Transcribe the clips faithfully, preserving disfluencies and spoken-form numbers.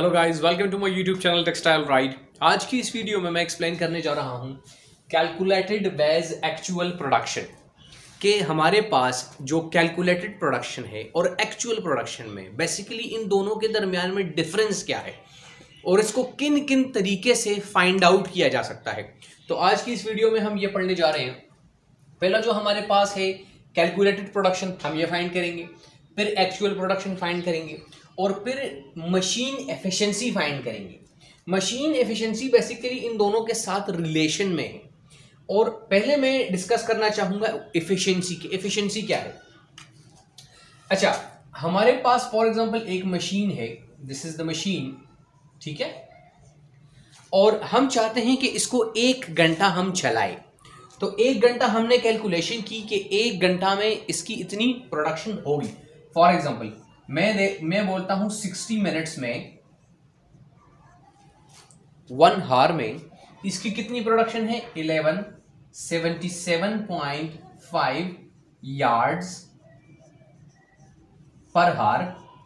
Hello guys, welcome to my YouTube channel textile ride. आज की इस वीडियो में मैं एक्सप्लेन करने जा रहा हूं कैलकुलेटेड वेज एक्चुअल प्रोडक्शन के हमारे पास जो कैलकुलेटेड प्रोडक्शन है और एक्चुअल प्रोडक्शन में बेसिकली इन दोनों के दरमियान में डिफरेंस क्या है और इसको किन किन तरीके से फाइंड आउट किया जा सकता है। तो आज की इस वीडियो में हम ये पढ़ने जा रहे हैं। पहला जो हमारे पास है कैलकुलेटेड प्रोडक्शन, हम ये फाइंड करेंगे, फिर एक्चुअल प्रोडक्शन फाइंड करेंगे और फिर मशीन एफिशिएंसी फाइंड करेंगे। मशीन एफिशिएंसी बेसिकली इन दोनों के साथ रिलेशन में है। और पहले मैं डिस्कस करना चाहूंगा एफिशिएंसी की। एफिशिएंसी क्या है? अच्छा, हमारे पास फॉर एग्जांपल एक मशीन है, दिस इज द मशीन, ठीक है, और हम चाहते हैं कि इसको एक घंटा हम चलाएं। तो एक घंटा हमने कैलकुलेशन की कि एक घंटा में इसकी इतनी प्रोडक्शन होगी। फॉर एग्जांपल मैं दे मैं बोलता हूं सिक्सटी मिनट्स में, वन हार में इसकी कितनी प्रोडक्शन है? Eleven seventy seven point five yards per hour.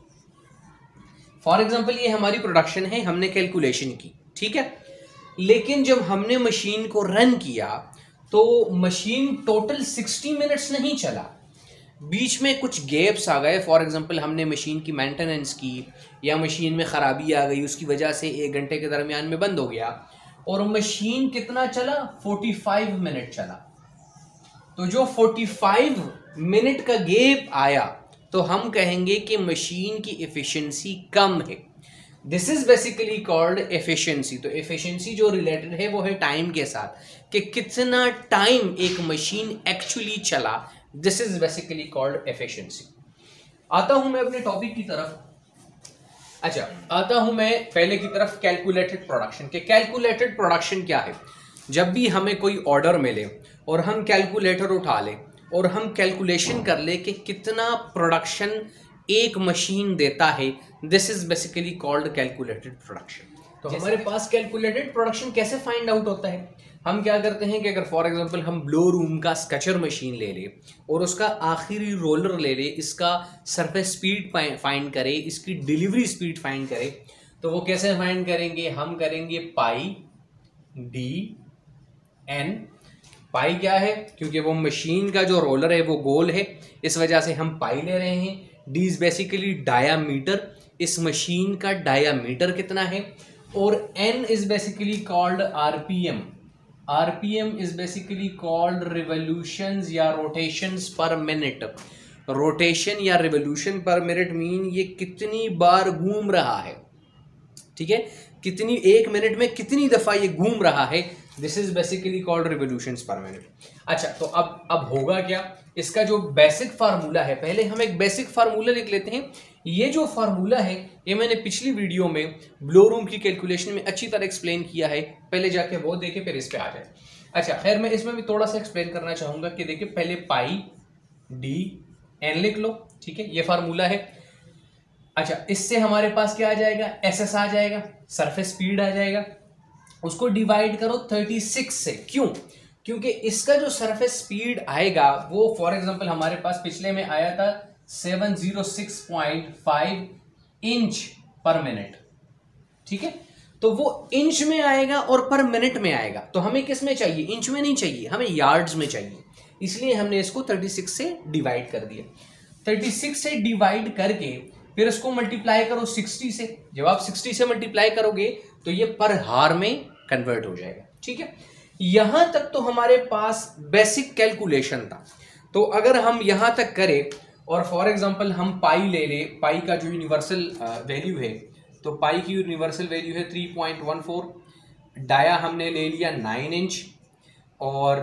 For example ये हमारी प्रोडक्शन है, हमने कैलकुलेशन की, ठीक है। लेकिन जब हमने मशीन को रन किया तो मशीन टोटल सिक्सटी मिनट्स नहीं चला, बीच में कुछ गैप्स आ गए। फॉर एग्जांपल हमने मशीन की मेंटेनेंस की या मशीन में ख़राबी आ गई, उसकी वजह से एक घंटे के दरमियान में बंद हो गया और मशीन कितना चला? पैंतालीस मिनट चला। तो जो पैंतालीस मिनट का गैप आया तो हम कहेंगे कि मशीन की एफिशिएंसी कम है। This is basically called efficiency. तो एफिशिएंसी जो रिलेटेड है वो है टाइम के साथ, कि कितना टाइम एक मशीन एक्चुअली चला। This is basically called efficiency. आता हूं मैं अपने टॉपिक की तरफ। अच्छा, आता हूं मैं पहले की तरफ कैलकुलेटेड प्रोडक्शन के। कैलकुलेटेड प्रोडक्शन क्या है? जब भी हमें कोई ऑर्डर मिले और हम कैलकुलेटर उठा लें और हम कैलकुलेशन कर ले कि कितना प्रोडक्शन एक मशीन देता है, this is basically called calculated production. तो हमारे पास कैलकुलेटेड प्रोडक्शन कैसे फाइंड आउट होता है? हम क्या करते हैं कि अगर फॉर एग्जांपल हम ब्लो रूम का स्केचर मशीन ले ले और उसका आखिरी रोलर ले ले, इसका सरफेस स्पीड फाइंड करे, इसकी डिलीवरी स्पीड फाइंड करे, तो वो कैसे फाइंड करेंगे? हम करेंगे पाई डी एन। पाई क्या है? क्योंकि वो मशीन का जो रोलर है वो गोल है, इस वजह से हम पाई ले रहे हैं। डी इज बेसिकली डायामीटर, इस मशीन का डायामीटर कितना है। और N is basically called RPM. RPM is basically called revolutions या रोटेशंस पर मिनट। रोटेशन या रिवोल्यूशन पर मिनट मीन ये कितनी बार घूम रहा है, ठीक है, कितनी एक मिनट में कितनी दफा ये घूम रहा है। This is basically called revolutions per minute. अच्छा, तो अब अब होगा क्या? इसका जो बेसिक फार्मूला है, पहले हम एक बेसिक फार्मूला लिख लेते हैं। ये जो फार्मूला है ये मैंने पिछली वीडियो में ब्लो रूम की कैलकुलेशन में अच्छी तरह एक्सप्लेन किया है, पहले जाके वो देखे फिर इस पे आ जाए। अच्छा, खैर मैं इसमें भी थोड़ा सा एक्सप्लेन करना चाहूंगा कि देखिए, पहले पाई डी एन लिख लो, ठीक है, ये फार्मूला है। अच्छा, इससे हमारे पास क्या आ जाएगा? एस एस आ जाएगा, सरफेस स्पीड आ जाएगा। उसको डिवाइड करो छत्तीस से। क्यों? क्योंकि इसका जो सरफेस स्पीड आएगा वो फॉर एग्जांपल हमारे पास पिछले में आया था सात सौ छह पॉइंट पाँच इंच पर मिनट, ठीक है। तो वो इंच में आएगा और पर मिनट में आएगा। तो हमें किस में चाहिए? इंच में नहीं चाहिए, हमें यार्ड्स में चाहिए। इसलिए हमने इसको छत्तीस से डिवाइड कर दिया। छत्तीस से डिवाइड करके फिर इसको मल्टीप्लाई करो साठ से। जब आप साठ से मल्टीप्लाई करोगे तो ये पर हार में कन्वर्ट हो जाएगा, ठीक है। यहां तक तो हमारे पास बेसिक कैलकुलेशन था। तो अगर हम यहां तक करें और फॉर एग्जांपल हम पाई ले ले, पाई का जो यूनिवर्सल वैल्यू है, तो पाई की यूनिवर्सल वैल्यू है three point one four. Dia हमने ले लिया नाइन इंच और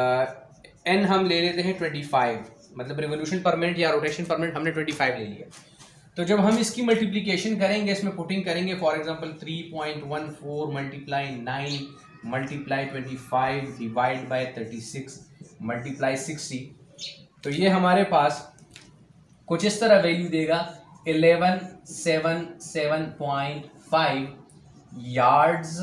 एन हम ले लेते हैं पच्चीस, मतलब रिवोल्यूशन पर मिनट या रोटेशन पर मिनट हमने पच्चीस ले लिया। तो जब हम इसकी मल्टीप्लिकेशन करेंगे, इसमें पुटिंग करेंगे, for example three point one four multiply nine multiply twenty five divide by thirty six multiply sixty, तो ये हमारे पास कुछ इस तरह वैल्यू देगा eleven seven seven point five yards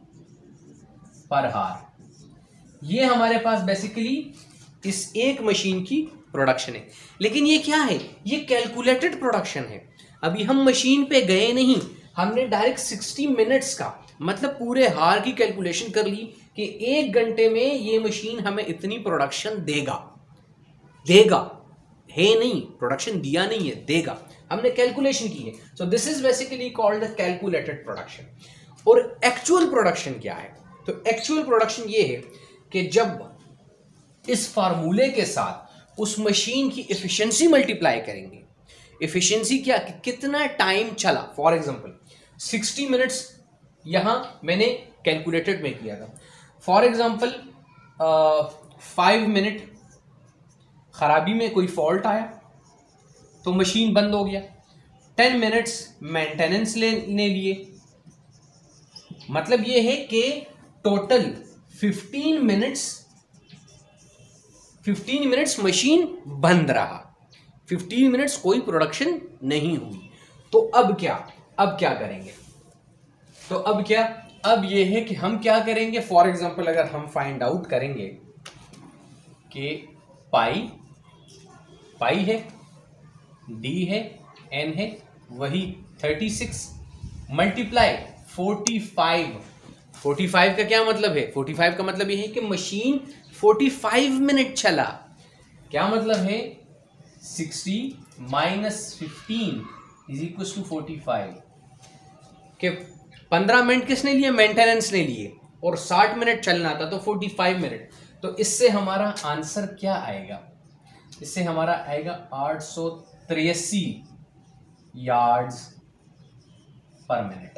per hour. ये हमारे पास बेसिकली इस एक मशीन की प्रोडक्शन है। लेकिन ये क्या है? ये कैलकुलेटेड प्रोडक्शन है। अभी हम मशीन पे गए नहीं, हमने डायरेक्ट सिक्सटी मिनट्स का मतलब पूरे हार की कैलकुलेशन कर ली कि एक घंटे में ये मशीन हमें इतनी प्रोडक्शन देगा देगा है नहीं, प्रोडक्शन दिया नहीं है, देगा, हमने कैलकुलेशन की है। So this is basically called the calculated production. और एक्चुअल प्रोडक्शन क्या है? तो एक्चुअल प्रोडक्शन ये है कि जब इस फार्मूले के साथ उस मशीन की एफिशिएंसी मल्टीप्लाई करेंगे, एफिशिएंसी क्या कि कितना टाइम चला, फॉर एग्जांपल सिक्सटी मिनट्स यहां मैंने कैलकुलेटेड में किया था, फॉर एग्जांपल फाइव मिनट खराबी में कोई फॉल्ट आया तो मशीन बंद हो गया, टेन मिनट्स मेंटेनेंस लेने लिए, मतलब ये है कि total fifteen minutes fifteen minutes machine बंद रहा, फिफ्टीन मिनट्स कोई प्रोडक्शन नहीं हुई। तो अब क्या अब क्या करेंगे? तो अब क्या अब ये है कि हम क्या करेंगे, फॉर एग्जांपल अगर हम फाइंड आउट करेंगे कि पाई पाई है, डी है, एन है, वही thirty six multiply forty five. Forty five का क्या मतलब है? फोर्टी फाइव का मतलब ये है कि मशीन फोर्टी फाइव मिनट चला। क्या मतलब है? Sixty minus fifteen is equal to forty five के पंद्रह मिनट किसने लिए? मेंटेनेंस ने लिए, और साठ मिनट चलना था तो फोर्टी फाइव मिनट। तो इससे हमारा आंसर क्या आएगा? इससे हमारा आएगा आठ सौ तिरासी यार्ड्स पर मिनट।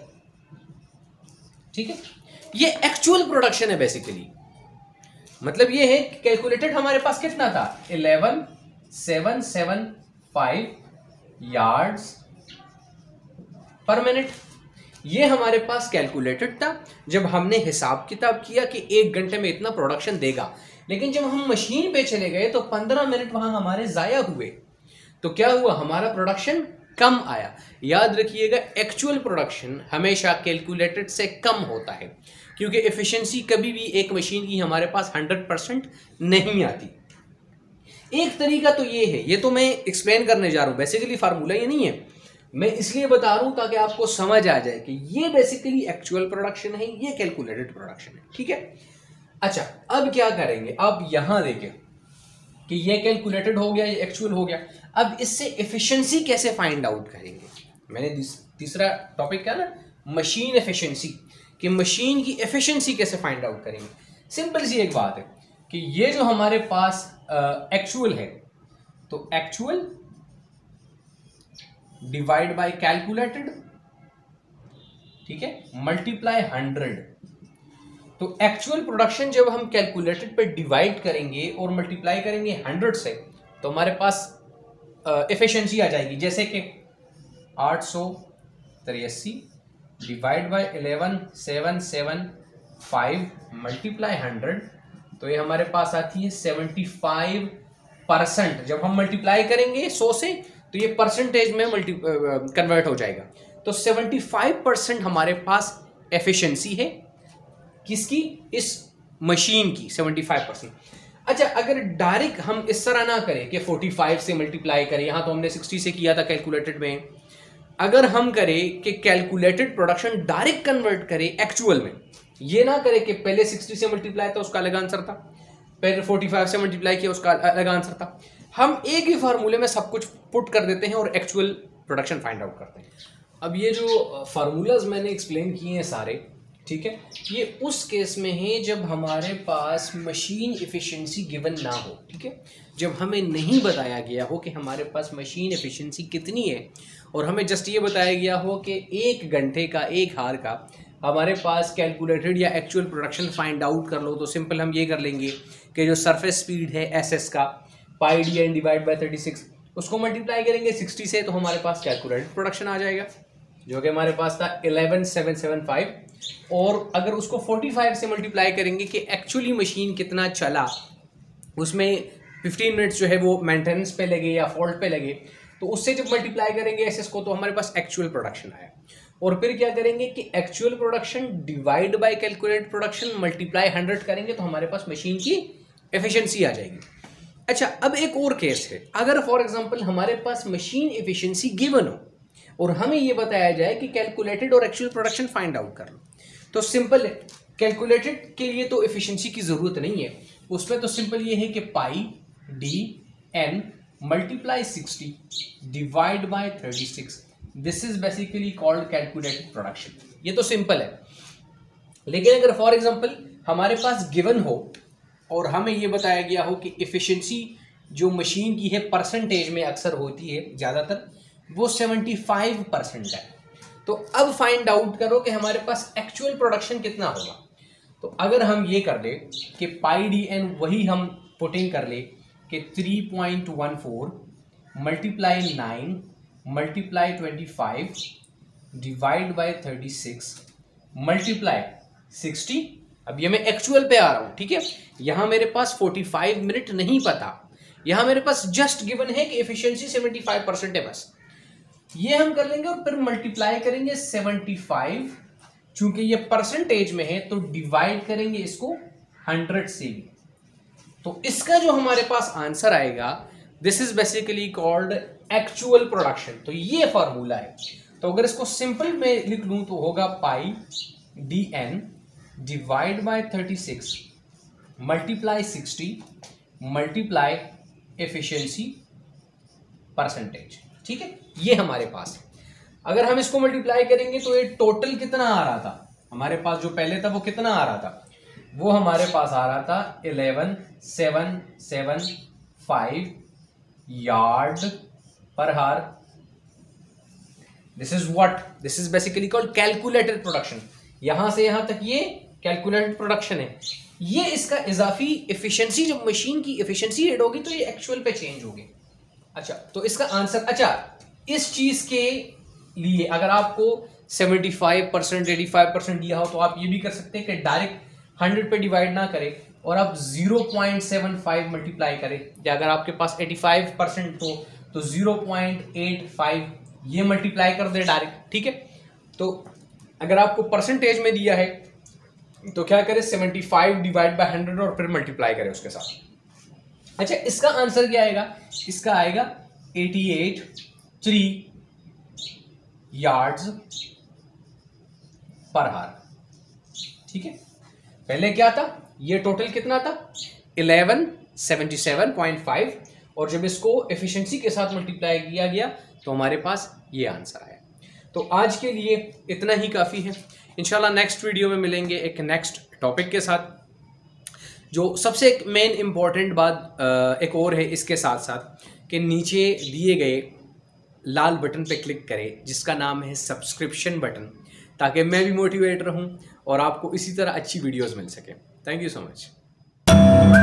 ठीक है, ये एक्चुअल प्रोडक्शन है बेसिकली। मतलब ये है कि कैलकुलेटेड हमारे पास कितना था? Eleven seven seven five yards per minute. ये हमारे पास कैलकुलेटेड था जब हमने हिसाब किताब किया कि एक घंटे में इतना प्रोडक्शन देगा। लेकिन जब हम मशीन पे चले गए तो पंद्रह मिनट वहां हमारे जाया हुए, तो क्या हुआ? हमारा प्रोडक्शन कम आया। याद रखिएगा, एक्चुअल प्रोडक्शन हमेशा कैलकुलेटेड से कम होता है, क्योंकि एफिशिएंसी कभी भी एक मशीन की हमारे पास हंड्रेड परसेंट नहीं आती। एक तरीका तो ये है, ये तो मैं एक्सप्लेन करने जा रहा हूं, बेसिकली फार्मूला ये नहीं है, मैं इसलिए बता रहा हूं ताकि आपको समझ आ जाए कि ये बेसिकली एक्चुअल प्रोडक्शन है, ये कैलकुलेटेड प्रोडक्शन है। ठीक है, अच्छा अब क्या करेंगे? अब यहां देखें कि ये कैलकुलेटेड हो गया, ये एक्चुअल हो गया। अब इससे एफिशिएंसी कैसे फाइंड आउट करेंगे? मैंने तीसरा टॉपिक क्या ना, मशीन एफिशिएंसी, कि मशीन की एफिशिएंसी कैसे फाइंड आउट करेंगे। सिंपल सी एक बात है कि ये जो हमारे पास एक्चुअल है, तो एक्चुअल डिवाइड बाय कैलकुलेटेड, ठीक है, मल्टीप्लाई हंड्रेड। तो एक्चुअल प्रोडक्शन जब हम कैलकुलेटेड पे डिवाइड करेंगे और मल्टीप्लाई करेंगे हंड्रेड से, तो हमारे पास एफिशिएंसी आ जाएगी। जैसे कि आठ सौ तिरासी divide by eleven seven seven five multiply hundred, तो ये हमारे पास आती है सेवेंटी फाइव परसेंट। जब हम मल्टीप्लाई करेंगे सौ से तो ये परसेंटेज में मल्टी कन्वर्ट हो जाएगा। तो सेवेंटी फाइव परसेंट हमारे पास एफिशिएंसी है, किसकी? इस मशीन की सेवेंटी फाइव परसेंट। अच्छा, अगर डायरेक्ट हम इस तरह ना करें कि फोर्टी फाइव से मल्टीप्लाई करें, यहां तो हमने सिक्सटी से किया था कैलकुलेटेड में, अगर हम करें कि कैलकुलेटेड प्रोडक्शन डायरेक्ट कन्वर्ट करें एक्चुअल में, ये ना करें कि पहले सिक्सटी से मल्टीप्लाई था उसका अलग आंसर था, पहले फोर्टी फाइव से मल्टीप्लाई किया उसका अलग आंसर था, हम एक ही फार्मूले में सब कुछ पुट कर देते हैं और एक्चुअल प्रोडक्शन फाइंड आउट करते हैं। अब ये जो फार्मूलाज मैंने एक्सप्लेन किए हैं सारे, ठीक है, ये उस केस में है जब हमारे पास मशीन एफिशिएंसी गिवन ना हो। ठीक है, जब हमें नहीं बताया गया हो कि हमारे पास मशीन एफिशिएंसी कितनी है, और हमें जस्ट ये बताया गया हो कि एक घंटे का, एक हार का हमारे पास कैलकुलेटेड या एक्चुअल प्रोडक्शन फाइंड आउट कर लो, तो सिंपल हम ये कर लेंगे कि जो सरफेस स्पीड है एस एस का, pi D N divide by thirty six, उसको मल्टीप्लाई करेंगे सिक्सटी से, तो हमारे पास कैलकुलेटेड प्रोडक्शन आ जाएगा, जो कि हमारे पास था इलेवन सेवन सेवन फाइव। और अगर उसको फोर्टी फाइव से मल्टीप्लाई करेंगे कि एक्चुअली मशीन कितना चला, उसमें फिफ्टीन मिनट्स जो है वो मेंटेनेंस पे लगे या फॉल्ट पे लगे, तो उससे जब मल्टीप्लाई करेंगे एस एस को, तो हमारे पास एक्चुअल प्रोडक्शन आया। और फिर क्या करेंगे कि actual production divide by calculated production multiply hundred करेंगे, तो हमारे पास मशीन की एफिशिएंसी आ जाएगी। अच्छा, अब एक और केस है, अगर फॉर एग्जांपल हमारे पास मशीन एफिशिएंसी गिवन हो, और हमें ये बताया जाए कि कैलकुलेटेड और एक्चुअल प्रोडक्शन फाइंड आउट कर लो। तो सिंपल है, कैलकुलेटेड के लिए तो एफिशिएंसी की ज़रूरत नहीं है, उसमें तो सिंपल ये है कि pi D N multiply sixty divide by thirty six, this is basically called calculated production. ये तो सिंपल है। लेकिन अगर फॉर एग्जांपल हमारे पास गिवन हो और हमें ये बताया गया हो कि एफिशिएंसी जो मशीन की है परसेंटेज में अक्सर होती है ज़्यादातर, वो सेवेंटी फाइव परसेंट है, तो अब फाइंड आउट करो कि हमारे पास एक्चुअल प्रोडक्शन कितना होगा। तो अगर हम ये कर ले कि पाई डी एन वही हम पुटिंग कर ले कि three point one four multiply nine multiply twenty five divide by thirty six multiply sixty, अब ये मैं एक्चुअल पे आ रहा हूँ, ठीक है। यहाँ मेरे पास फोर्टी फाइव मिनट नहीं पता, यहाँ मेरे पास जस्ट गिवन है कि एफिशिएंसी सेवेंटी फाइव परसेंट है, बस ये हम कर लेंगे और फिर मल्टीप्लाई करेंगे सेवेंटी फाइव, चूंकि ये परसेंटेज में है तो डिवाइड करेंगे इसको हंड्रेड से भी, तो इसका जो हमारे पास आंसर आएगा this is basically called actual production. तो ये फॉर्मूला है। तो अगर इसको सिंपल में लिख लूं तो होगा pi D N divide by thirty six multiply sixty multiply efficiency percentage, ठीक है, ये हमारे पास है। अगर हम इसको मल्टीप्लाई करेंगे तो ये टोटल कितना आ रहा था, हमारे पास जो पहले था वो कितना आ रहा था, वो हमारे पास आ रहा था eleven seven seven five yard per hour. This is what, this is basically called calculated production. यहां से यहां तक ये कैलकुलेटेड प्रोडक्शन है। ये इसका इजाफी एफिशिएंसी, जब मशीन की एफिशिएंसी ऐड होगी तो ये एक्चुअल पे चेंज होगी। अच्छा, तो इसका आंसर, अच्छा इस चीज के लिए अगर आपको seventy five percent eighty five percent दिया हो तो आप ये भी कर सकते हैं कि डायरेक्ट हंड्रेड पे डिवाइड ना करें और आप zero point seven five multiply करें, या अगर आपके पास एटी फाइव परसेंट हो तो ज़ीरो पॉइंट एट फाइव ये मल्टीप्लाई कर दे डायरेक्ट, ठीक है। तो अगर आपको परसेंटेज में दिया है तो क्या करें, seventy five divide by hundred और फिर मल्टीप्लाई करें उसके साथ। अच्छा, इसका आंसर क्या आएगा, इसका आएगा eighty eight three yards per हार, ठीक है। पहले क्या था, ये टोटल कितना था eleven seventy seven point five, और जब इसको एफिशिएंसी के साथ मल्टीप्लाई किया गया तो हमारे पास ये आंसर आया। तो आज के लिए इतना ही काफ़ी है। इंशाल्लाह नेक्स्ट वीडियो में मिलेंगे एक नेक्स्ट टॉपिक के साथ। जो सबसे एक मेन इम्पॉर्टेंट बात एक और है इसके साथ साथ कि नीचे दिए गए लाल बटन पे क्लिक करें जिसका नाम है सब्सक्रिप्शन बटन, ताकि मैं भी मोटिवेट रहूं और आपको इसी तरह अच्छी वीडियोस मिल सके। Thank you so much.